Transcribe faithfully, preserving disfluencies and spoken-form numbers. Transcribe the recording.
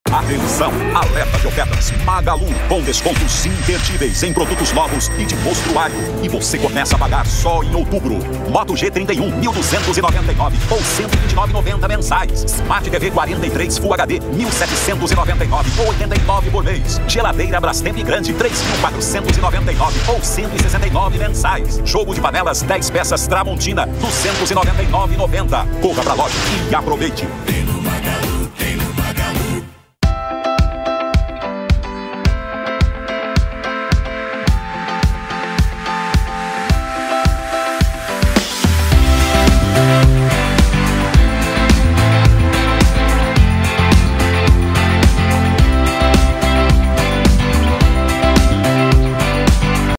Atenção, alerta de ofertas Magalu, com descontos imperdíveis em produtos novos e de mostruário. E você começa a pagar só em outubro. Moto G trinta e um, mil duzentos e noventa e nove ou cento e vinte e nove reais e noventa centavos mensais. Smart T V quarenta e três Full H D, mil setecentos e noventa e nove ou oitenta e nove por mês. Geladeira Brastemp grande, três mil quatrocentos e noventa e nove ou cento e sessenta e nove mensais. Jogo de panelas dez peças Tramontina, duzentos e noventa e nove reais e noventa centavos. Corra pra loja e aproveite.